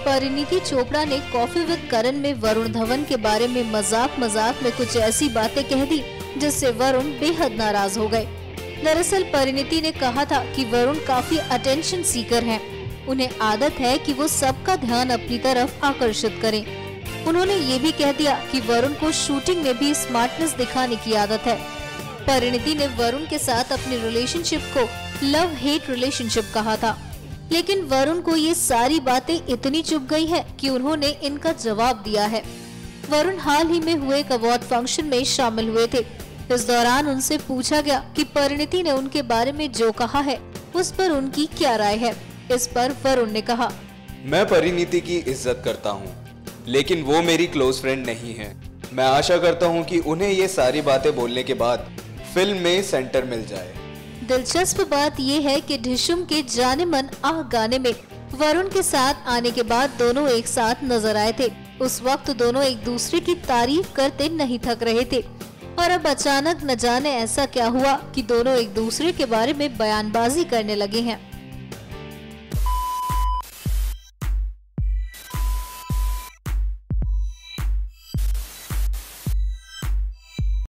परिणीति चोपड़ा ने coffee with करण में वरुण धवन के बारे में मजाक में कुछ ऐसी बातें कह दी जिससे वरुण बेहद नाराज हो गए। दरअसल परिणीति ने कहा था कि वरुण काफी अटेंशन सीकर हैं। उन्हें आदत है कि वो सबका ध्यान अपनी तरफ आकर्षित करें। उन्होंने ये भी कह दिया कि वरुण को शूटिंग में भी स्मार्टनेस दिखाने की आदत है। परिणीति ने वरुण के साथ अपनी रिलेशनशिप को लव हेट रिलेशनशिप कहा था, लेकिन वरुण को ये सारी बातें इतनी चुभ गई है कि उन्होंने इनका जवाब दिया है। वरुण हाल ही में हुए एक अवार्ड फंक्शन में शामिल हुए थे। इस दौरान उनसे पूछा गया कि परिणीति ने उनके बारे में जो कहा है उस पर उनकी क्या राय है। इस पर वरुण ने कहा, मैं परिणीति की इज्जत करता हूँ, लेकिन वो मेरी क्लोज फ्रेंड नहीं है। मैं आशा करता हूँ कि उन्हें ये सारी बातें बोलने के बाद फिल्म में सेंटर मिल जाए। दिलचस्प बात यह है कि डिशूम के जानेमन आह गाने में वरुण के साथ आने के बाद दोनों एक साथ नजर आए थे। उस वक्त दोनों एक दूसरे की तारीफ करते नहीं थक रहे थे और अब अचानक न जाने ऐसा क्या हुआ कि दोनों एक दूसरे के बारे में बयानबाजी करने लगे हैं।